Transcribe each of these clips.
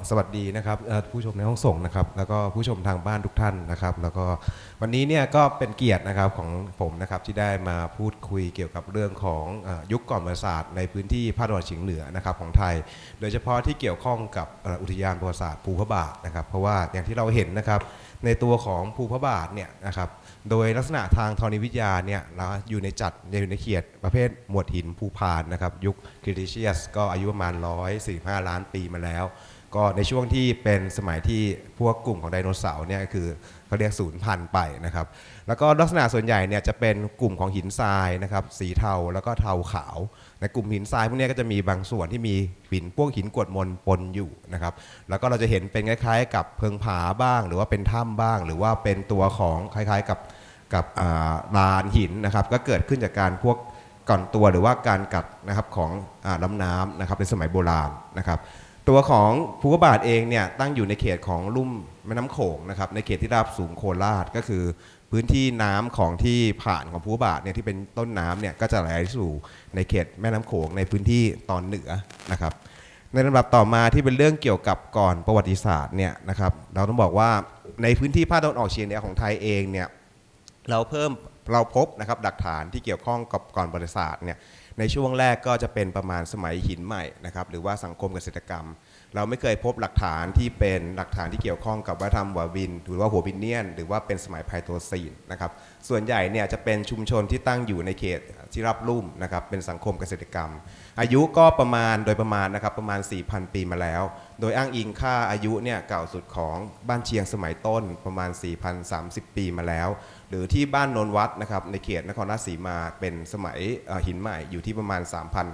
สวัสดีนะครับผู้ชมในห้องส่งนะครับแล้วก็ผู้ชมทางบ้านทุกท่านนะครับแล้วก็วันนี้เนี่ยก็เป็นเกียรตินะครับของผมนะครับที่ได้มาพูดคุยเกี่ยวกับเรื่องของยุคก่อนประวัติศาสตร์ในพื้นที่ภาคตะวันออกเฉียงเหนือนะครับของไทยโดยเฉพาะที่เกี่ยวข้องกับอุทยานประวัติศาสตร์ภูพระบาทนะครับเพราะว่าอย่างที่เราเห็นนะครับในตัวของภูพระบาทเนี่ยนะครับโดยลักษณะทางธรณีวิทยาเนี่ยเราอยู่ในเขตประเภทหมวดหินภูพานนะครับยุคคริเทเชียสก็อายุประมาณ145 ล้านปีมาแล้วก็ในช่วงที่เป็นสมัยที่พวกกลุ่มของไดโนเสาร์เนี่ยคือเขาเรียกสูญพันธุ์ไปนะครับแล้วก็ลักษณะส่วนใหญ่เนี่ยจะเป็นกลุ่มของหินทรายนะครับสีเทาแล้วก็เทาขาวในกลุ่มหินทรายพวกนี้ก็จะมีบางส่วนที่มีพวกหินกรวดมนปนอยู่นะครับแล้วก็เราจะเห็นเป็นคล้ายๆกับเพิงผาบ้างหรือว่าเป็นถ้ำบ้างหรือว่าเป็นตัวของคล้ายๆกับลานหินนะครับก็เกิดขึ้นจากการพวกก่อนตัวหรือว่าการกัดนะครับของลำน้ำนะครับในสมัยโบราณนะครับตัวของภูพระบาทเองเนี่ยตั้งอยู่ในเขตของลุ่มแม่น้ำโขงนะครับในเขตที่ราบสูงโคราชก็คือพื้นที่น้ำของที่ผ่านของภูพระบาทเนี่ยที่เป็นต้นน้ำเนี่ยก็จะไหลสู่ในเขตแม่น้ำโขงในพื้นที่ตอนเหนือนะครับในลำดับต่อมาที่เป็นเรื่องเกี่ยวกับก่อนประวัติศาสตร์เนี่ยนะครับเราต้องบอกว่าในพื้นที่ภาคตะวันออกเฉียงเหนือของไทยเองเนี่ยเราพบนะครับหลักฐานที่เกี่ยวข้องกับก่อนประวัติศาสตร์เนี่ยในช่วงแรกก็จะเป็นประมาณสมัยหินใหม่นะครับหรือว่าสังคมเกษตรกรรมเราไม่เคยพบหลักฐานที่เป็นหลักฐานที่เกี่ยวข้องกับวัฒนธรรมวาวินหรือว่าหัวบินเนียนหรือว่าเป็นสมัยไพโตซีนนะครับส่วนใหญ่เนี่ยจะเป็นชุมชนที่ตั้งอยู่ในเขตที่ราบลุ่มนะครับเป็นสังคมเกษตรกรรมอายุก็ประมาณนะครับประมาณ 4,000 ปีมาแล้วโดยอ้างอิงค่าอายุเนี่ยเก่าสุดของบ้านเชียงสมัยต้นประมาณ 4,030 ปีมาแล้วหรือที่บ้านโนนวัดนะครับในเขตนครราชสีมาเป็นสมัยหินใหม่อยู่ที่ประมาณ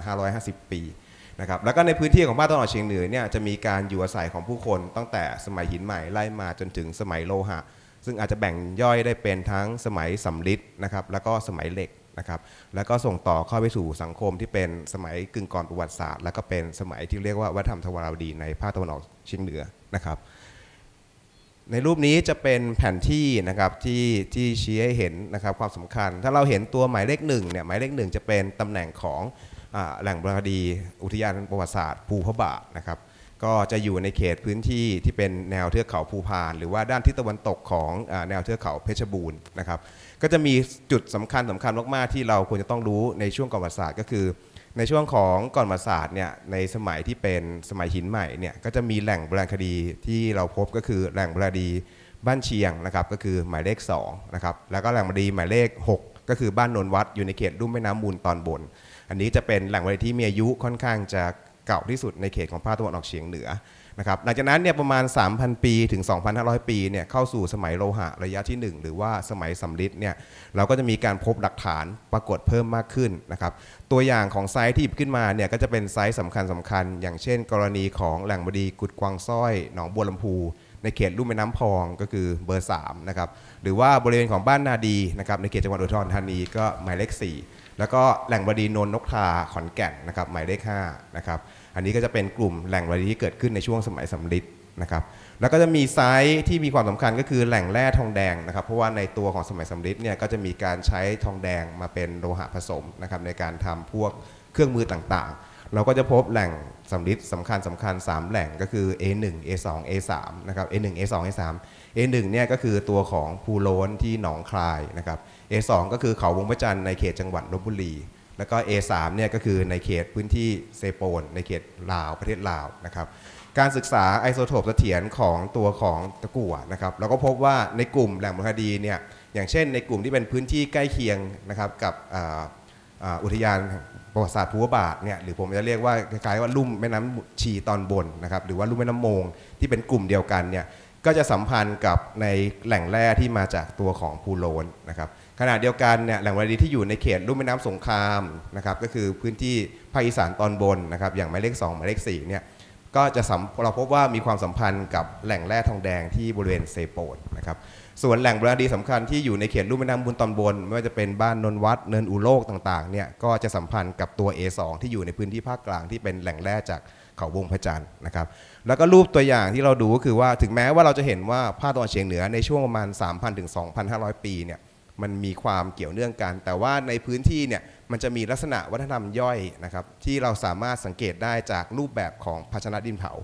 3,550 ปีนะครับแล้วก็ในพื้นที่ของภาคตะวันออกเฉียงเหนือเนี่ยจะมีการอยู่อาศัยของผู้คนตั้งแต่สมัยหินใหม่ไล่มาจนถึงสมัยโลหะซึ่งอาจจะแบ่งย่อยได้เป็นทั้งสมัยสำริดนะครับแล้วก็สมัยเหล็กนะครับแล้วก็ส่งต่อเข้าไปสู่สังคมที่เป็นสมัยกึ่งก่อนประวัติศาสตร์แล้วก็เป็นสมัยที่เรียกว่าวัฒนธรรมทวาราวดีในภาคตะวันออกเฉียงเหนือนะครับในรูปนี้จะเป็นแผนที่นะครับที่ชี้ให้เห็นนะครับความสำคัญถ้าเราเห็นตัวหมายเลขหนึ่งเนี่ยหมายเลขหนึ่งจะเป็นตำแหน่งของแหล่งโบราณคดีอุทยานประวัติศาสตร์ภูพระบาทนะครับก็จะอยู่ในเขตพื้นที่ที่เป็นแนวเทือกเขาภูพานหรือว่าด้านทิศตะวันตกของแนวเทือกเขาเพชรบูรณ์นะครับก็จะมีจุดสำคัญมากๆที่เราควรจะต้องรู้ในช่วงก่อนประวัติศาสตร์ก็คือในช่วงของก่อนประวัติศาสตร์เนี่ยในสมัยที่เป็นสมัยหินใหม่เนี่ยก็จะมีแหล่งโบราณคดีที่เราพบก็คือแหล่งโบราณคดีบ้านเชียงนะครับก็คือหมายเลข2นะครับแล้วก็แหล่งโบราณคดีหมายเลข6ก็คือบ้านโนนวัดอยู่ในเขตลุ่มแม่น้ำมูลตอนบนอันนี้จะเป็นแหล่งโบราณคดีที่มีอายุค่อนข้างจะเก่าที่สุดในเขตของภาคตะวันออกเฉียงเหนือนะครับหลังจากนั้นเนี่ยประมาณ 3,000 ปีถึง 2,500 ปีเนี่ยเข้าสู่สมัยโลหะระยะที่1หรือว่าสมัยสำริดเนี่ยเราก็จะมีการพบหลักฐานปรากฏเพิ่มมากขึ้นนะครับตัวอย่างของไซต์ที่หยิบขึ้นมาเนี่ยก็จะเป็นไซต์สำคัญอย่างเช่นกรณีของแหล่งบดีกุดกวางสร้อยหนองบัวลำพูในเขตลุ่มแม่น้ำพองก็คือเบอร์3นะครับหรือว่าบริเวณของบ้านนาดีนะครับในเขตจังหวัดอุดรธานีก็หมายเลข4แล้วก็แหล่งบดีนนนกทาขอนแก่นนะครับหมายเลข5นะครับอันนี้ก็จะเป็นกลุ่มแหล่งบดีที่เกิดขึ้นในช่วงสมัยสำริดนะครับแล้วก็จะมีไซต์ที่มีความสำคัญก็คือแหล่งแร่ทองแดงนะครับเพราะว่าในตัวของสมัยสำริดเนี่ยก็จะมีการใช้ทองแดงมาเป็นโลหะผสมนะครับในการทำพวกเครื่องมือต่างๆเราก็จะพบแหล่งสำริดสำคัญ3แหล่งก็คือ A1 A2 A3 นะครับ A1 A2 A3 A1 เนี่ยก็คือตัวของภูโล้นที่หนองคายนะครับ A2 ก็คือเขาวงพระจันทร์ในเขตจังหวัดลพบุรีแล้วก็ A3 เนี่ยก็คือในเขตพื้นที่เซโปนในเขตลาวประเทศลาวนะครับการศึกษาไอโซโทปเสถียรของตัวของตะกั่วนะครับเราก็พบว่าในกลุ่มแหล่งโบราณคดีเนี่ยอย่างเช่นในกลุ่มที่เป็นพื้นที่ใกล้เคียงนะครับกับอุทยานประวัติศาสตร์ภูพระบาทเนี่ยหรือผมจะเรียกว่าคล้ายๆว่าลุ่มแม่น้ำชีตอนบนนะครับหรือว่าลุ่มแม่น้ำโมงที่เป็นกลุ่มเดียวกันเนี่ยก็จะสัมพันธ์กับในแหล่งแร่ที่มาจากตัวของภูโลนนะครับขณะเดียวกันเนี่ยแหล่งโบราณคดีที่อยู่ในเขตลุ่มแม่น้ำสงครามนะครับก็คือพื้นที่ภาคอีสานตอนบนนะครับอย่างหมายเลข2หมายเลข4เนี่ยก็จะเราพบว่ามีความสัมพันธ์กับแหล่งแร่ทองแดงที่บริเวณเซโปนนะครับส่วนแหล่งโบราณคดีสำคัญที่อยู่ในเขตลุ่มแม่น้ำมูลตอนบนไม่ว่าจะเป็นบ้านนนวัดเนินอุโลกต่างๆเนี่ยก็จะสัมพันธ์กับตัว A2 ที่อยู่ในพื้นที่ภาคกลางที่เป็นแหล่งแร่จากเขาวงพระจันทร์นะครับแล้วก็รูปตัวอย่างที่เราดูก็คือว่าถึงแม้ว่าเราจะเห็นว่าภาคตะวันออกเฉียงเหนือในช่วงประมาณ 3,000 ถึง 2,500 ปีเนี่ยมันมีความเกี่ยวเนื่องกันแต่ว่าในพื้นที่เนี่ยมันจะมีลักษณะวัฒนธรรมย่อยนะครับที่เราสามารถสังเกตได้จากรูปแบบของภาชนะดินเผา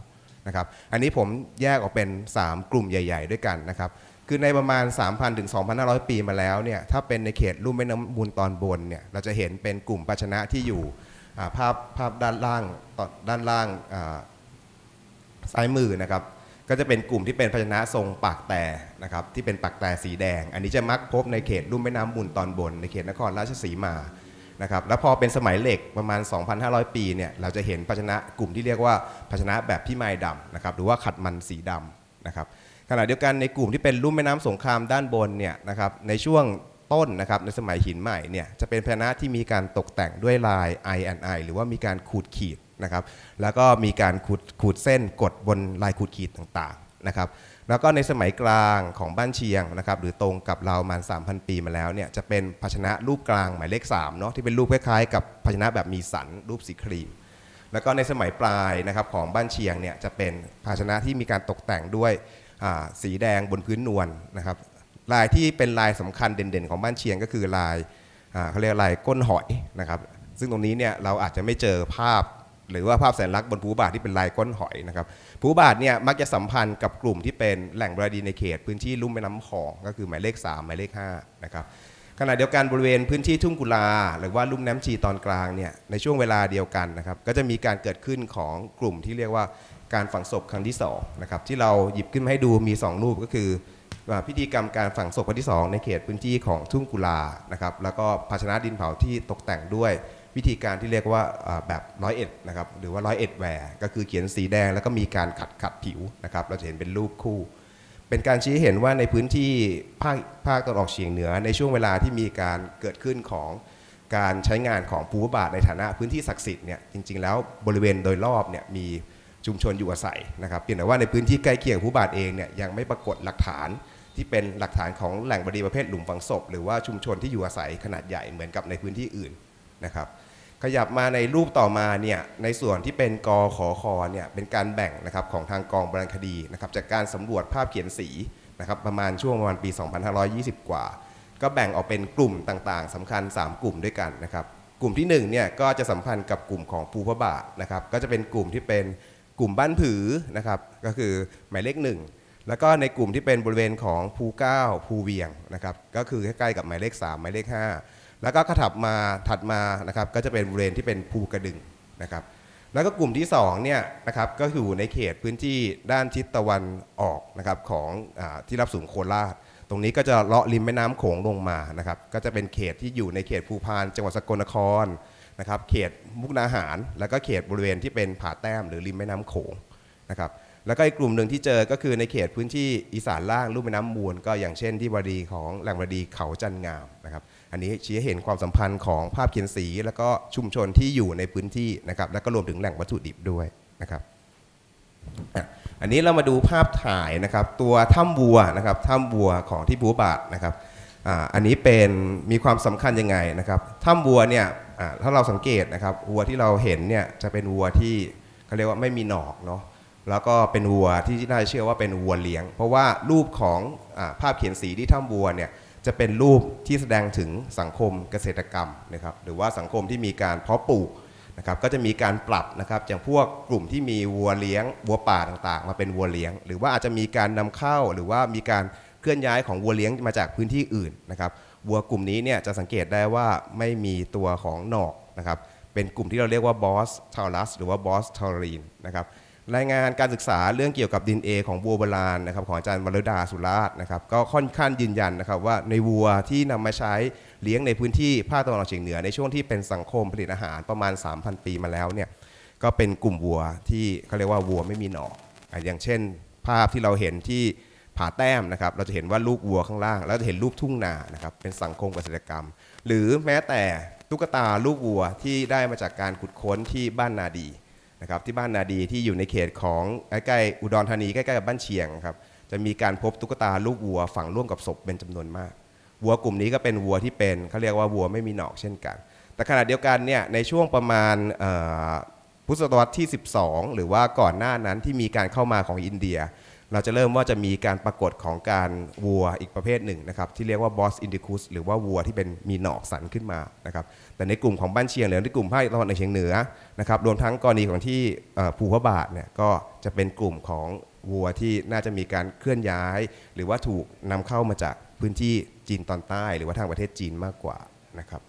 นะครับอันนี้ผมแยกออกเป็น3กลุ่มใหญ่ๆด้วยกันนะครับคือในประมาณ 3,000 ถึง 2,500 ปีมาแล้วเนี่ยถ้าเป็นในเขตลุ่มแม่น้ำมูลตอนบนเนี่ยเราจะเห็นเป็นกลุ่มภาชนะที่อยู่ภาพด้านล่างซ้ายมือนะครับก็จะเป็นกลุ่มที่เป็นภาชนะทรงปากแต่นะครับที่เป็นปากแต่สีแดงอันนี้จะมักพบในเขตลุ่มแม่น้ำมูลตอนบนในเขตนครราชสีมานะครับแล้วพอเป็นสมัยเหล็กประมาณ 2,500 ปีเนี่ยเราจะเห็นภาชนะกลุ่มที่เรียกว่าภาชนะแบบพิมายดำนะครับหรือว่าขัดมันสีดำนะครับขณะเดียวกันในกลุ่มที่เป็นลุ่มแม่น้ำสงครามด้านบนเนี่ยนะครับในช่วงต้นนะครับในสมัยหินใหม่เนี่ยจะเป็นภาชนะที่มีการตกแต่งด้วยลาย I&I หรือว่ามีการขูดขีดนะครับแล้วก็มีการขูดเส้นกดบนลายขูดขีดต่างๆนะครับแล้วก็ในสมัยกลางของบ้านเชียงนะครับหรือตรงกับราวประมาณ 3,000 ปีมาแล้วเนี่ยจะเป็นภาชนะรูปกลางหมายเลข3เนาะที่เป็นรูปคล้ายๆกับภาชนะแบบมีสันรูปสีครีมแล้วก็ในสมัยปลายนะครับของบ้านเชียงเนี่ยจะเป็นภาชนะที่มีการตกแต่งด้วยสีแดงบนพื้นนวลนะครับลายที่เป็นลายสำคัญเด่นๆของบ้านเชียงก็คือลายเขาเรียกลายก้นหอยนะครับซึ่งตรงนี้เนี่ยเราอาจจะไม่เจอภาพหรือว่าภาพสัญลักษณ์บนภูบาทที่เป็นลายก้นหอยนะครับภูบาทเนี่ยมักจะสัมพันธ์กับกลุ่มที่เป็นแหล่งบรดีในเขตพื้นที่ลุ่มแม่น้ำคลองก็คือหมายเลข3หมายเลข5นะครับขณะเดียวกันบริเวณพื้นที่ทุ่งกุลาหรือว่าลุ่มน้ำชีตอนกลางเนี่ยในช่วงเวลาเดียวกันนะครับก็จะมีการเกิดขึ้นของกลุ่มที่เรียกว่าการฝังศพครั้งที่2นะครับที่เราหยิบขึ้นมาให้ดูมี2รูปก็คือพิธีกรรมการฝังศพครั้งที่2ในเขตพื้นที่ของทุ่งกุลานะครับแล้วก็ภาชนะดินเผาที่ตกแต่งด้วยวิธีการที่เรียกว่าแบบ101นะครับหรือว่า101แหวก็คือเขียนสีแดงแล้วก็มีการขัดผิวนะครับเราจะเห็นเป็นรูปคู่เป็นการชี้เห็นว่าในพื้นที่ภาคตะวันออกเฉียงเหนือในช่วงเวลาที่มีการเกิดขึ้นของการใช้งานของภูมิบาทในฐานะพื้นที่ศักดิ์สิทธิ์เนี่ยจริงๆแล้วบริเวณโดยรอบเนี่ยมีชุมชนอยู่อาศัยนะครับเพียงแต่ว่าในพื้นที่ใกล้เคียงภูมิบาทเองเนี่ยยังไม่ปรากฏหลักฐานที่เป็นหลักฐานของแหล่งบดีประเภทหลุมฝังศพหรือว่าชุมชนที่อยู่อาศัยขนาดใหญ่เหมือนกับในพื้นที่อื่นนะครับขยับมาในรูปต่อมาเนี่ยในส่วนที่เป็นกขคเนี่ยเป็นการแบ่งนะครับของทางกองโบราณคดีนะครับจากการสำรวจภาพเขียนสีนะครับประมาณช่วงประมาณปี 2520 กว่าก็แบ่งออกเป็นกลุ่มต่างๆสำคัญ3กลุ่มด้วยกันนะครับกลุ่มที่1เนี่ยก็จะสัมพันธ์กับกลุ่มของภูพระบาทนะครับก็จะเป็นกลุ่มที่เป็นกลุ่มบ้านผือนะครับก็คือหมายเลข1แล้วก็ในกลุ่มที่เป็นบริเวณของภูเก้าภูเวียงนะครับก็คือใกล้ๆกับหมายเลข3หมายเลข5แล้วก็ถัดมานะครับก็จะเป็นบริเวณที่เป็นภูกระดึงนะครับแล้วก็กลุ่มที่2เนี่ยนะครับก็อยู่ในเขตพื้นที่ด้านทิศตะวันออกนะครับของที่รับสูงโคราชตรงนี้ก็จะเลาะริมแม่น้ำโขงลงมานะครับก็จะเป็นเขตที่อยู่ในเขตภูพานจังหวัดสกลนครนะครับเขตมุกดาหารแล้วก็เขตบริเวณที่เป็นผาแต้มหรือริมแม่น้ำโขงนะครับแล้วก็อีกกลุ่มหนึ่งที่เจอก็คือในเขตพื้นที่อีสานล่างลุ่มแม่น้ำมูลก็อย่างเช่นที่บดีของแหล่งบดีเขาจันงามนะครับอันนี้ชี้ให้เห็นความสัมพันธ์ของภาพเขียนสีแล้วก็ชุมชนที่อยู่ในพื้นที่นะครับแล้วก็รวมถึงแหล่งวัตถุดิบด้วยนะครับอันนี้เรามาดูภาพถ่ายนะครับตัวถ้ำวัวนะครับถ้ำวัวของที่ภูบาทนะครับอันนี้เป็นมีความสำคัญยังไงนะครับถ้ำวัวเนี่ยถ้าเราสังเกตนะครับวัวที่เราเห็นเนี่ยจะเป็นวัวที่เขาเรียกว่าไม่มีหนอกเนาะแล้วก็เป็นวัวที่น่าเชื่อว่าเป็นวัวเลี้ยงเพราะว่ารูปของภาพเขียนสีที่ถ้ำวัวเนี่ยจะเป็นรูปที่แสดงถึงสังคมเกษตรกรรมนะครับหรือว่าสังคมที่มีการเพาะปลูกนะครับก็จะมีการปรับนะครับจากพวกกลุ่มที่มีวัวเลี้ยงวัวป่าต่างๆมาเป็นวัวเลี้ยงหรือว่าอาจจะมีการนำเข้าหรือว่ามีการเคลื่อนย้ายของวัวเลี้ยงมาจากพื้นที่อื่นนะครับวัวกลุ่มนี้เนี่ยจะสังเกตได้ว่าไม่มีตัวของหนอกนะครับเป็นกลุ่มที่เราเรียกว่าบอสทารัสหรือว่าบอสทอรีนนะครับรายงานการศึกษาเรื่องเกี่ยวกับ DNA ของวัวโบราณนะครับของอาจารย์วรดาสุราษฎร์นะครับก็ค่อนข้างยืนยันนะครับว่าในวัวที่นำมาใช้เลี้ยงในพื้นที่ภาคตะวันออกเฉียงเหนือในช่วงที่เป็นสังคมผลิตอาหารประมาณ 3,000 ปีมาแล้วเนี่ยก็เป็นกลุ่มวัวที่เขาเรียกว่าวัวไม่มีหนอกอย่างเช่นภาพที่เราเห็นที่ผาแต้มนะครับเราจะเห็นว่าลูกวัวข้างล่างแล้วจะเห็นรูปทุ่งนานะครับเป็นสังคมเกษตรกรรมหรือแม้แต่ตุ๊กตาลูกวัวที่ได้มาจากการขุดค้นที่บ้านนาดีนะครับที่บ้านนาดีที่อยู่ในเขตของใกล้ๆอุดรธานีใกล้ๆกับบ้านเชียงครับจะมีการพบตุ๊กตาลูกวัวฝังร่วมกับศพเป็นจำนวนมากวัวกลุ่มนี้ก็เป็นวัวที่เป็นเขาเรียกว่าวัวไม่มีหนอกเช่นกันแต่ขณะเดียวกันเนี่ยในช่วงประมาณพุทธศตวรรษที่12หรือว่าก่อนหน้านั้นที่มีการเข้ามาของอินเดียเราจะเริ่มว่าจะมีการปรากฏของการวัวอีกประเภทหนึ่งนะครับที่เรียกว่าบอสอินดิคุสหรือว่าวัวที่เป็นมีหนอกสันขึ้นมานะครับแต่ในกลุ่มของบ้านเชียงหรือในกลุ่มภาคตะวันออกเฉียงเหนือนะครับรวมทั้งกรณีของที่ภูพระบาทเนี่ยก็จะเป็นกลุ่มของวัวที่น่าจะมีการเคลื่อนย้ายหรือว่าถูกนำเข้ามาจากพื้นที่จีนตอนใต้หรือว่าทางประเทศจีนมากกว่านะครับ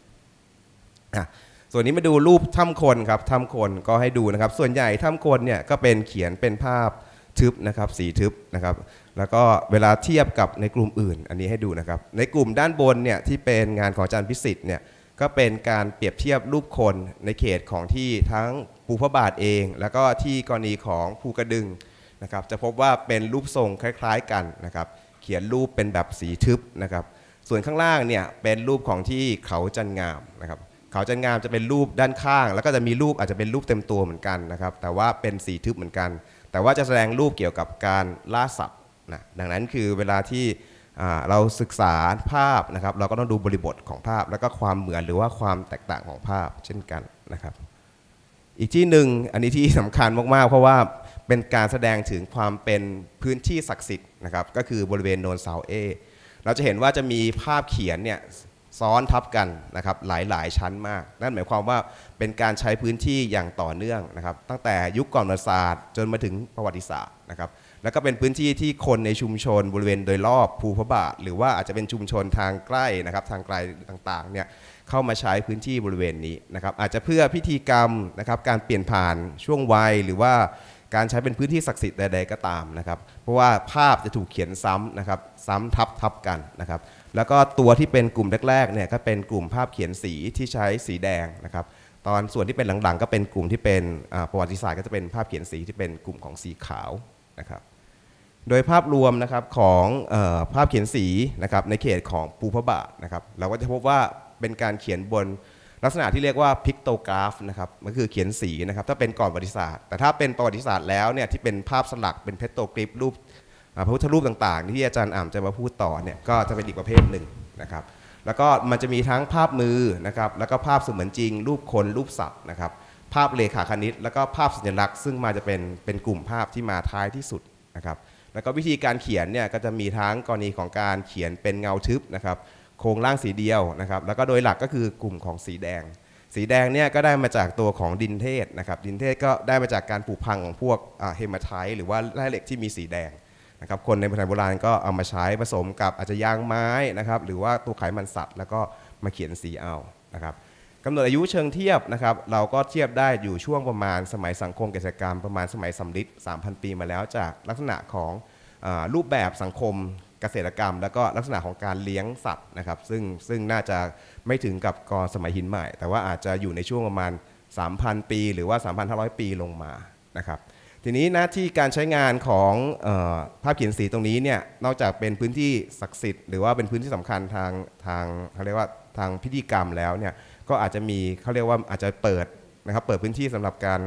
ส่วนนี้มาดูรูปถ้ำคนครับถ้ำคนก็ให้ดูนะครับส่วนใหญ่ถ้ำคนเนี่ยก็เป็นเขียนเป็นภาพทึบนะครับสีทึบนะครับแล้วก็เวลาเทียบกับในกลุ่มอื่นอันนี้ให้ดูนะครับในกลุ่มด้านบนเนี่ยที่เป็นงานของอาจารย์พิสิทธิ์เนี่ยก็เป็นการเปรียบเทียบรูปคนในเขตของที่ทั้งภูพระบาทเองแล้วก็ที่กรณีของภูกระดึงนะครับจะพบว่าเป็นรูปทรงคล้ายๆกันนะครับเขียนรูปเป็นแบบสีทึบนะครับส่วนข้างล่างเนี่ยเป็นรูปของที่เขาจันงามนะครับเขาจันงามจะเป็นรูปด้านข้างแล้วก็จะมีรูปอาจจะเป็นรูปเต็มตัวเหมือนกันนะครับแต่ว่าเป็นสีทึบเหมือนกันแต่ว่าจะแสดงรูปเกี่ยวกับการล่าสัตว์นะดังนั้นคือเวลาที่เราศึกษาภาพนะครับเราก็ต้องดูบริบทของภาพแล้วก็ความเหมือนหรือว่าความแตกต่างของภาพเช่นกันนะครับอีกที่หนึ่งอันนี้ที่สำคัญมากๆเพราะว่าเป็นการแสดงถึงความเป็นพื้นที่ศักดิ์สิทธิ์นะครับก็คือบริเวณโนนเสาเอเราจะเห็นว่าจะมีภาพเขียนเนี่ยซ้อนทับกันนะครับหลายๆชั้นมากนั่นหมายความว่าเป็นการใช้พื้นที่อย่างต่อเนื่องนะครับตั้งแต่ยุคก่อนประวัติศาสตร์จนมาถึงประวัติศาสตร์นะครับแล้วก็เป็นพื้นที่ที่คนในชุมชนบริเวณโดยรอบภูพระบาทหรือว่าอาจจะเป็นชุมชนทางใกล้นะครับทางไกลต่างๆเนี่ยเข้ามาใช้พื้นที่บริเวณนี้นะครับอาจจะเพื่อพิธีกรรมนะครับการเปลี่ยนผ่านช่วงวัยหรือว่าการใช้เป็นพื้นที่ศักดิ์สิทธิ์ใดๆก็ตามนะครับเพราะว่าภาพจะถูกเขียนซ้ำนะครับซ้ำทับกันนะครับแล้วก็ตัวที่เป็นกลุ่มแรกๆเนี่ยก็เป็นกลุ่มภาพเขียนสีที่ใช้สีแดงนะครับตอนส่วนที่เป็นหลังๆก็เป็นกลุ่มที่เป็นประวัติศาสตร์ก็จะเป็นภาพเขียนสีที่เป็นกลุ่มของสีขาวนะครับโดยภาพรวมนะครับของภาพเขียนสีนะครับในเขตของภูพระบาทนะครับเราก็จะพบว่าเป็นการเขียนบนลักษณะที่เรียกว่าพิกโตกราฟนะครับมันคือเขียนสีนะครับถ้าเป็นก่อนประวัติศาสตร์แต่ถ้าเป็นประวัติศาสตร์แล้วเนี่ยที่เป็นภาพสลักเป็นเพตโตกริฟรูปพระพุทธรูปต่างๆที่อาจารย์อ่ำจะมาพูดต่อเนี่ยก็จะเป็นอีกประเภทหนึ่งนะครับแล้วก็มันจะมีทั้งภาพมือนะครับแล้วก็ภาพเสมือนจริงรูปคนรูปสัตว์นะครับภาพเลขาคณิตแล้วก็ภาพสัญลักษณ์ซึ่งมาจะเป็นกลุ่มภาพที่มาท้ายที่สุดนะครับแล้วก็วิธีการเขียนเนี่ยก็จะมีทั้งกรณีของการเขียนเป็นเงาทึบนะครับโครงร่างสีเดียวนะครับแล้วก็โดยหลักก็คือกลุ่มของสีแดงเนี่ยก็ได้มาจากตัวของดินเทศนะครับดินเทศก็ได้มาจากการผุพังของพวกเฮมาไทต์หรือว่าแร่เหล็กที่มีสีแดงนะครับคนในสมัยโบราณก็เอามาใช้ผสมกับอาจจะยางไม้นะครับหรือว่าตัวไขมันสัตว์แล้วก็มาเขียนสีเอานะครับกำหนดอายุเชิงเทียบนะครับเราก็เทียบได้อยู่ช่วงประมาณสมัยสังคมเกษตรกรรมประมาณสมัยสำริด 3,000 ปีมาแล้วจากลักษณะของรูปแบบสังคมเกษตรกรรมแล้วก็ลักษณะของการเลี้ยงสัตว์นะครับซึ่งน่าจะไม่ถึงกับก่อนสมัยหินใหม่แต่ว่าอาจจะอยู่ในช่วงประมาณ 3,000 ปีหรือว่า 3,500 ปีลงมานะครับทีนี้หน้าที่การใช้งานของภาพเขียนสีตรงนี้เนี่ยนอกจากเป็นพื้นที่ศักดิ์สิทธิ์หรือว่าเป็นพื้นที่สำคัญทางเขาเรียกว่าทางพิธีกรรมแล้วเนี่ยก็อาจจะมีเขาเรียกว่าอาจจะเปิดนะครับเปิดพื้นที่สำหรับการ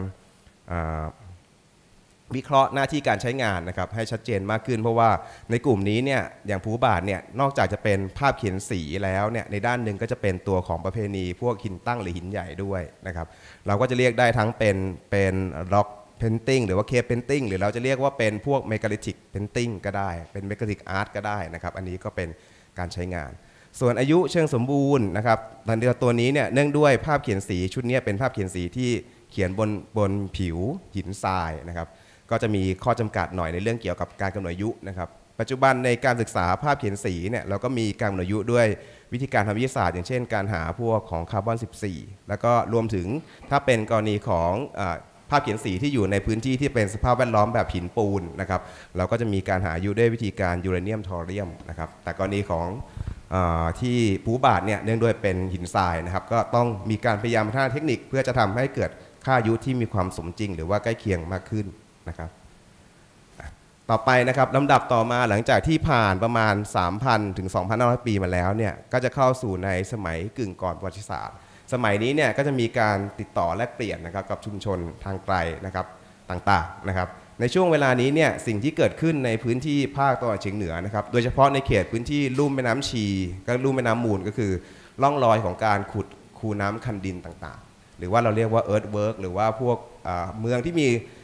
วิเคราะห์หน้าที่การใช้งานนะครับให้ชัดเจนมากขึ้นเพราะว่าในกลุ่มนี้เนี่ยอย่างภูบาทเนี่ยนอกจากจะเป็นภาพเขียนสีแล้วเนี่ยในด้านหนึ่งก็จะเป็นตัวของประเพณีพวกหินตั้งหรือหินใหญ่ด้วยนะครับเราก็จะเรียกได้ทั้งเป็นร็อกเพนติ้งหรือว่าเคปเพนติ้งหรือเราจะเรียกว่าเป็นพวกเมกาลิทิกเพนติ้งก็ได้เป็นเมกาลิทิกอาร์ตก็ได้นะครับอันนี้ก็เป็นการใช้งานส่วนอายุเชิงสมบูรณ์นะครับตัวนี้เนี่ยเนื่องด้วยภาพเขียนสีชุดนี้เป็นภาพเขียนสีที่เขียนบนผิวหินทรายนะครับก็จะมีข้อจำกัดหน่อยในเรื่องเกี่ยวกับการกำหนดอายุนะครับปัจจุบันในการศึกษาภาพเขียนสีเนี่ยเราก็มีการกำหนดอายุด้วยวิธีการทางวิทยาศาสตร์อย่างเช่นการหาพวกของคาร์บอน 14แล้วก็รวมถึงถ้าเป็นกรณีของภาพเขียนสีที่อยู่ในพื้นที่ที่เป็นสภาพแวดล้อมแบบหินปูนนะครับเราก็จะมีการหาอายุด้วยวิธีการยูเรเนียมทอเรียมนะครับแต่กรณีของที่ภูบาทเนี่ยเนื่องด้วยเป็นหินทรายนะครับก็ต้องมีการพยายามพัฒนาเทคนิคเพื่อจะทำให้เกิดค่าอายุที่มีความสมจริงหรือว่าใกล้เคียงมากขึ้นนะครับต่อไปนะครับลำดับต่อมาหลังจากที่ผ่านประมาณ 3,000 ถึง 2,500 ปีมาแล้วเนี่ยก็จะเข้าสู่ในสมัยกึ่งก่อนประวัติศาสตร์สมัยนี้เนี่ยก็จะมีการติดต่อแลกเปลี่ยนนะครับกับชุมชนทางไกลนะครับต่างๆนะครับในช่วงเวลานี้เนี่ยสิ่งที่เกิดขึ้นในพื้นที่ภาคตะวันออกเฉียงเหนือนะครับโดยเฉพาะในเขตพื้นที่ลุ่มแม่น้ำชีก็ลุ่มแม่น้ำมูลก็คือร่องรอยของการขุดคูน้ำคันดินต่างๆหรือว่าเราเรียกว่า earthwork หรือว่าพวกเมืองที่มี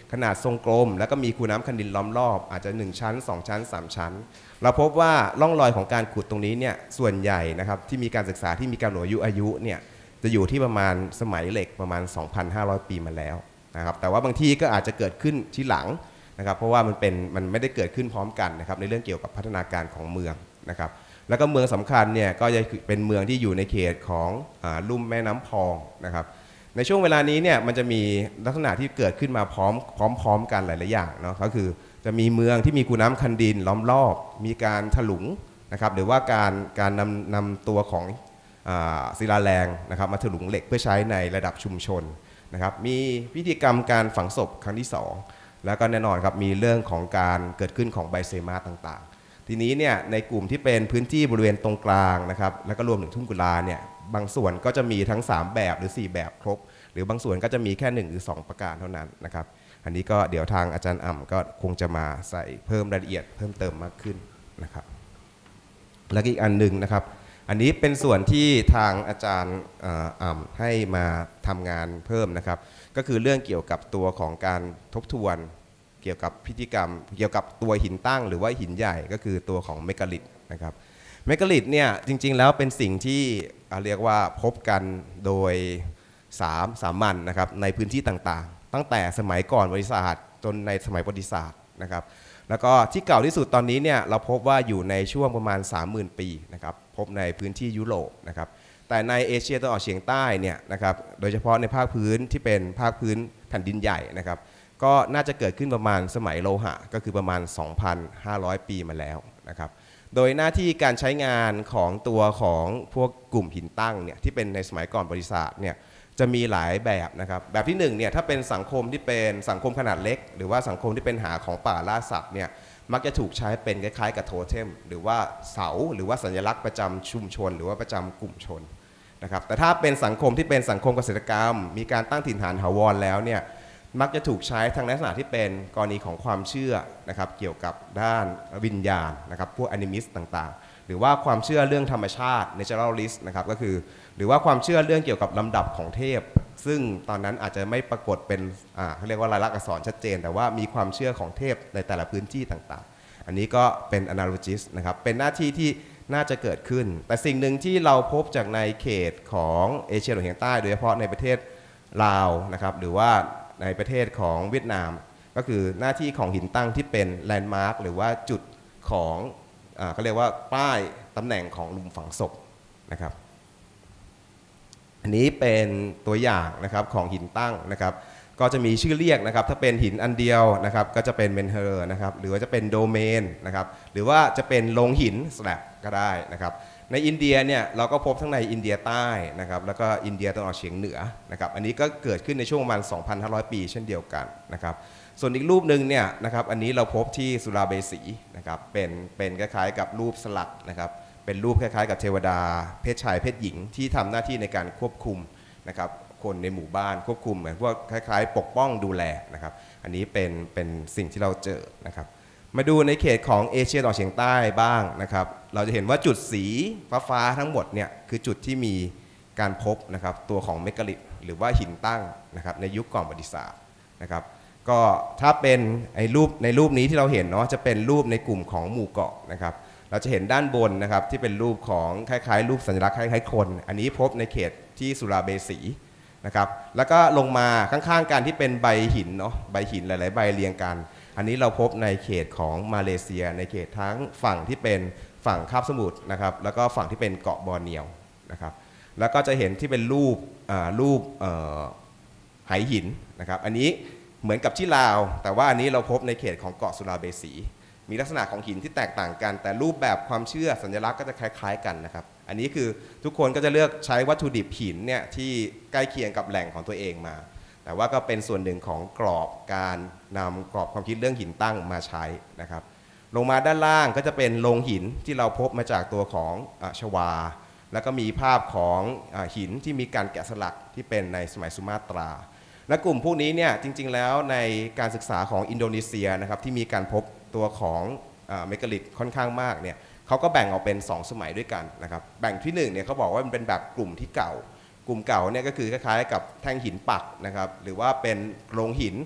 ขนาดทรงกลมแล้วก็มีคูน้ำคันดินล้อมรอบอาจจะ1ชั้น2ชั้น3ชั้นเราพบว่าร่องรอยของการขุดตรงนี้เนี่ยส่วนใหญ่นะครับที่มีการศึกษาที่มีการหมดอายุเนี่ยจะอยู่ที่ประมาณสมัยเหล็กประมาณ 2,500 ปีมาแล้วนะครับแต่ว่าบางที่ก็อาจจะเกิดขึ้นที่หลังนะครับเพราะว่ามันไม่ได้เกิดขึ้นพร้อมกันนะครับในเรื่องเกี่ยวกับพัฒนาการของเมืองนะครับแล้วก็เมืองสำคัญเนี่ยก็จะเป็นเมืองที่อยู่ในเขตของลุ่มแม่น้ำพองนะครับในช่วงเวลานี้เนี่ยมันจะมีลักษณะที่เกิดขึ้นมาพร้อมกันหลายๆอย่างเนาะก็คือจะมีเมืองที่มีคูน้ำคันดินล้อมรอบมีการถลุงนะครับหรือว่าการนำตัวของศิลาแรงนะครับมาถลุงเหล็กเพื่อใช้ในระดับชุมชนนะครับมีพิธีกรรมการฝังศพครั้งที่2แล้วก็แน่นอนครับมีเรื่องของการเกิดขึ้นของไบเซมาต่างๆทีนี้เนี่ยในกลุ่มที่เป็นพื้นที่บริเวณตรงกลางนะครับแล้วก็รวมถึงทุ่งกุลาเนี่ยบางส่วนก็จะมีทั้ง3แบบหรือ4แบบครบหรือบางส่วนก็จะมีแค่1หรือ2ประการเท่านั้นนะครับอันนี้ก็เดี๋ยวทางอาจารย์อ่ำก็คงจะมาใส่เพิ่มรายละเอียดเพิ่มเติมมากขึ้นนะครับและอีกอันหนึ่งนะครับอันนี้เป็นส่วนที่ทางอาจารย์อ่ำให้มาทำงานเพิ่มนะครับก็คือเรื่องเกี่ยวกับตัวของการทบทวนเกี่ยวกับพิธีกรรมเกี่ยวกับตัวหินตั้งหรือว่าหินใหญ่ก็คือตัวของเมกาลิธนะครับเมกาลิธเนี่ยจริงๆแล้วเป็นสิ่งที่เรียกว่าพบกันโดยสามัญนะครับในพื้นที่ต่างๆตั้งแต่สมัยก่อนประวัติศาสตร์จนในสมัยประวัติศาสตร์นะครับแล้วก็ที่เก่าที่สุดตอนนี้เนี่ยเราพบว่าอยู่ในช่วงประมาณ 30,000 ปีนะครับพบในพื้นที่ยุโรปนะครับแต่ในเอเชียตะวันออกเฉียงใต้เนี่ยนะครับโดยเฉพาะในภาคพื้นที่เป็นภาคพื้นแผ่นดินใหญ่นะครับก็น่าจะเกิดขึ้นประมาณสมัยโลหะก็คือประมาณ 2,500 ปีมาแล้วนะครับโดยหน้าที่การใช้งานของตัวของพวกกลุ่มหินตั้งเนี่ยที่เป็นในสมัยก่อนประวัติศาสตร์เนี่ยจะมีหลายแบบนะครับแบบที่1เนี่ยถ้าเป็นสังคมที่เป็นสังคมขนาดเล็กหรือว่าสังคมที่เป็นหาของป่าล่าสัตว์เนี่ยมักจะถูกใช้เป็นคล้ายๆกับโทเทมหรือว่าเสาหรือว่าสัญลักษณ์ประจำชุมชนหรือว่าประจำกลุ่มชนนะครับแต่ถ้าเป็นสังคมที่เป็นสังคมเกษตรกรรมมีการตั้งถิ่นฐานถาวรแล้วเนี่ยมักจะถูกใช้ทางลักษณะที่เป็นกรณีของความเชื่อนะครับเกี่ยวกับด้านวิญญาณนะครับพวกแอนิมิสต่างๆหรือว่าความเชื่อเรื่องธรรมชาติ naturalist นะครับก็คือหรือว่าความเชื่อเรื่องเกี่ยวกับลำดับของเทพซึ่งตอนนั้นอาจจะไม่ปรากฏเป็นเขาเรียกว่าลายลักษณ์อักษรชัดเจนแต่ว่ามีความเชื่อของเทพในแต่ละพื้นที่ต่างๆอันนี้ก็เป็น analogist นะครับเป็นหน้าที่ที่น่าจะเกิดขึ้นแต่สิ่งหนึ่งที่เราพบจากในเขตของเอเชียตะวันออกเฉียงใต้โดยเฉพาะในประเทศลาวนะครับหรือว่าในประเทศของเวียดนามก็คือหน้าที่ของหินตั้งที่เป็นแลนด์มาร์คหรือว่าจุดของเขาเรียกว่าป้ายตำแหน่งของหลุมฝังศพนะครับอันนี้เป็นตัวอย่างนะครับของหินตั้งนะครับก็จะมีชื่อเรียกนะครับถ้าเป็นหินอันเดียวนะครับก็จะเป็นเมนเฮอร์นะครับหรือว่าจะเป็นโดเมนนะครับหรือว่าจะเป็นโลงหินสแลบก็ได้นะครับในอินเดียเนี่ยเราก็พบทั้งในอินเดียใต้นะครับแล้วก็อินเดียตะวันออกเฉียงเหนือนะครับอันนี้ก็เกิดขึ้นในช่วงประมาณ 2,500 ปีเช่นเดียวกันนะครับส่วนอีกรูปหนึ่งเนี่ยนะครับอันนี้เราพบที่สุราเบสีนะครับเป็นคล้ายๆกับรูปสลักนะครับเป็นรูปคล้ายๆกับเทวดาเพศชายเพศหญิงที่ทำหน้าที่ในการควบคุมนะครับคนในหมู่บ้านควบคุมเหมือนพวกคล้ายๆปกป้องดูแลนะครับอันนี้เป็นสิ่งที่เราเจอนะครับมาดูในเขตของเอเชียตะวันออกเฉียงใต้บ้างนะครับเราจะเห็นว่าจุดสีฟ้าทั้งหมดเนี่ยคือจุดที่มีการพบนะครับตัวของเมกาลิธหรือว่าหินตั้งนะครับในยุคก่อนประวัติศาสตร์นะครับก็ถ้าเป็นในรูปนี้ที่เราเห็นเนาะจะเป็นรูปในกลุ่มของหมู่เกาะนะครับเราจะเห็นด้านบนนะครับที่เป็นรูปของคล้ายๆรูปสัญลักษณ์คล้ายๆคนอันนี้พบในเขตที่สุราเบสีนะครับแล้วก็ลงมาข้างๆกันที่เป็นใบหินเนาะใบหินหลายๆใบเรียงกันอันนี้เราพบในเขตของมาเลเซียในเขตทั้งฝั่งที่เป็นฝั่งคาบสมุทรนะครับแล้วก็ฝั่งที่เป็นเกาะบอร์เนียวนะครับแล้วก็จะเห็นที่เป็นรูปไหหินนะครับอันนี้เหมือนกับที่ลาวแต่ว่าอันนี้เราพบในเขตของเกาะสุราเบสีมีลักษณะของหินที่แตกต่างกันแต่รูปแบบความเชื่อสัญลักษณ์ก็จะคล้ายๆกันนะครับอันนี้คือทุกคนก็จะเลือกใช้วัตถุดิบหินเนี่ยที่ใกล้เคียงกับแหล่งของตัวเองมาแต่ว่าก็เป็นส่วนหนึ่งของกรอบการนำกรอบความคิดเรื่องหินตั้งมาใช้นะครับลงมาด้านล่างก็จะเป็นโลงหินที่เราพบมาจากตัวของชวาแล้วก็มีภาพของหินที่มีการแกะสลักที่เป็นในสมัยสุมาตราและกลุ่มพวกนี้เนี่ยจริงๆแล้วในการศึกษาของอินโดนีเซียนะครับที่มีการพบตัวของเมกาลิธค่อนข้างมากเนี่ยเขาก็แบ่งออกเป็น2สมัยด้วยกันนะครับแบ่งที่1เนี่ยเขาบอกว่ามันเป็นแบบกลุ่มที่เก่ากลุ่มเก่าเนี่ยก็คือคล้ายๆกับแท่งหินปักนะครับหรือว่าเป็นโลงหิน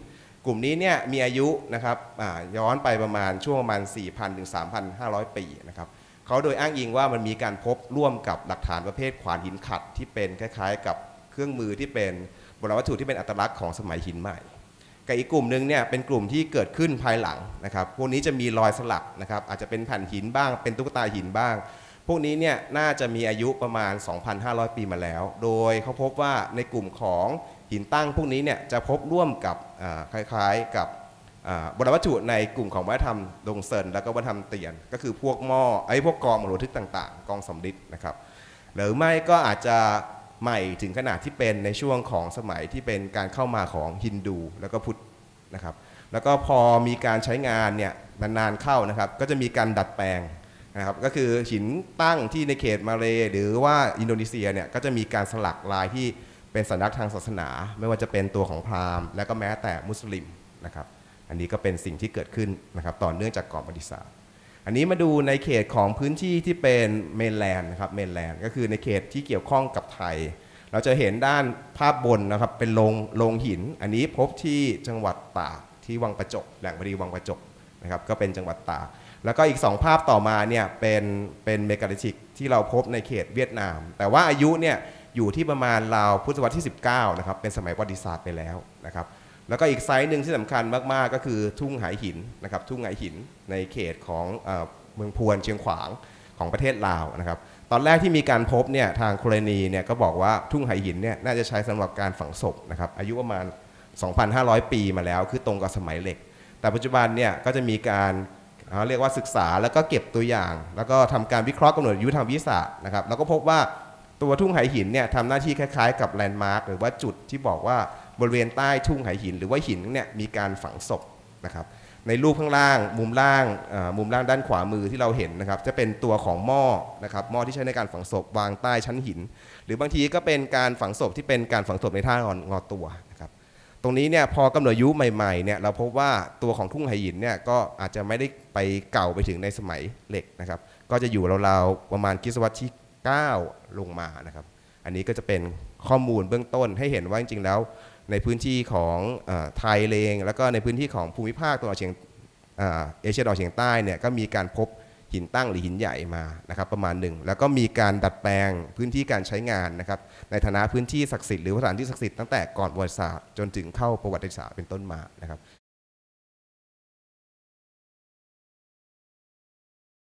กลุ่มนี้เนี่ยมีอายุนะครับย้อนไปประมาณช่วงประมาณ 4,000 ถึง 3,500 ปีนะครับเขาโดยอ้างอิงว่ามันมีการพบร่วมกับหลักฐานประเภทขวานหินขัดที่เป็นคล้ายๆกับเครื่องมือที่เป็นโบราณวัตถุที่เป็นอัตลักษณ์ของสมัยหินใหม่กับอีกกลุ่มหนึ่งเนี่ยเป็นกลุ่มที่เกิดขึ้นภายหลังนะครับพวกนี้จะมีรอยสลักนะครับอาจจะเป็นแผ่นหินบ้างเป็นตุ๊กตาหินบ้างพวกนี้เนี่ยน่าจะมีอายุประมาณ 2,500 ปีมาแล้วโดยเขาพบว่าในกลุ่มของหินตั้งพวกนี้เนี่ยจะพบร่วมกับคล้ายๆกับโบราณวัตถุในกลุ่มของวัฒนธรรมดงเซินแล้วก็วัฒนธรรมเตียนก็คือพวกหม้อพวกกองมโหฬารต่างๆกองสำริดนะครับหรือไม่ก็อาจจะใหม่ถึงขนาดที่เป็นในช่วงของสมัยที่เป็นการเข้ามาของฮินดูแล้วก็พุทธนะครับแล้วก็พอมีการใช้งานเนี่ยนานๆเข้านะครับก็จะมีการดัดแปลงนะครับก็คือหินตั้งที่ในเขตมาเลย์หรือว่าอินโดนีเซียเนี่ยก็จะมีการสลักลายที่เป็นสัญลักษณ์ทางศาสนาไม่ว่าจะเป็นตัวของพราหมณ์และก็แม้แต่มุสลิมนะครับอันนี้ก็เป็นสิ่งที่เกิดขึ้นนะครับต่อเนื่องจากก่อนประวัติศาสตร์อันนี้มาดูในเขตของพื้นที่ที่เป็นเมนแลนด์นะครับเมนแลนด์ก็คือในเขตที่เกี่ยวข้องกับไทยเราจะเห็นด้านภาพบนนะครับเป็นโรงหินอันนี้พบที่จังหวัดตากที่วังประจบแหล่งพอดีวังประจบนะครับก็เป็นจังหวัดตากแล้วก็อีก2ภาพต่อมาเนี่ยเป็นเมกาลิธิกที่เราพบในเขตเวียดนามแต่ว่าอายุเนี่ยอยู่ที่ประมาณราวพุทธศตวรรษที่19นะครับเป็นสมัยประวัติศาสตร์ไปแล้วนะครับแล้วก็อีกไซต์หนึ่งที่สำคัญมากๆก็คือทุ่งหายหินนะครับทุ่งหายหินในเขตของเมืองพวนเชียงขวางของประเทศลาวนะครับตอนแรกที่มีการพบเนี่ยทางกรณีเนี่ยก็บอกว่าทุ่งหายหินเนี่ยน่าจะใช้สำหรับการฝังศพนะครับอายุประมาณ 2,500 ปีมาแล้วคือตรงกับสมัยเหล็กแต่ปัจจุบันเนี่ยก็จะมีการเรียกว่าศึกษาแล้วก็เก็บตัวอย่างแล้วก็ทำการวิเคราะห์กำหนดอายุทางวิทยาศาสตร์นะครับแล้วก็พบว่าตัวทุ่งไหหินเนี่ยทำหน้าที่คล้ายๆกับแลนด์มาร์คหรือว่าจุดที่บอกว่าบริเวณใต้ทุ่งไหหินหรือว่าหินเนี่ยมีการฝังศพนะครับในรูปข้างล่างมุมล่างด้านขวามือที่เราเห็นนะครับจะเป็นตัวของหม้อนะครับหม้อที่ใช้ในการฝังศพวางใต้ชั้นหินหรือบางทีก็เป็นการฝังศพที่เป็นการฝังศพในท่างอตัวนะครับตรงนี้เนี่ยพอกำหนดอายุใหม่ๆเนี่ยเราพบว่าตัวของทุ่งไหหินเนี่ยก็อาจจะไม่ได้ไปเก่าไปถึงในสมัยเหล็กนะครับก็จะอยู่ราวๆประมาณศตวรรษที่9ลงมานะครับอันนี้ก็จะเป็นข้อมูลเบื้องต้นให้เห็นว่าจริงๆแล้วในพื้นที่ของไทยเองแล้วก็ในพื้นที่ของภูมิภาคตะวันออกเฉียงเอเชียตะวันออกเฉียงใต้เนี่ยก็มีการพบหินตั้งหรือหินใหญ่มานะครับประมาณหนึ่งแล้วก็มีการดัดแปลงพื้นที่การใช้งานนะครับในฐานะพื้นที่ศักดิ์สิทธิ์หรือสถานที่ศักดิ์สิทธิ์ตั้งแต่ก่อนประวัติศาสตร์จนถึงเข้าประวัติศาสตร์เป็นต้นมานะครับ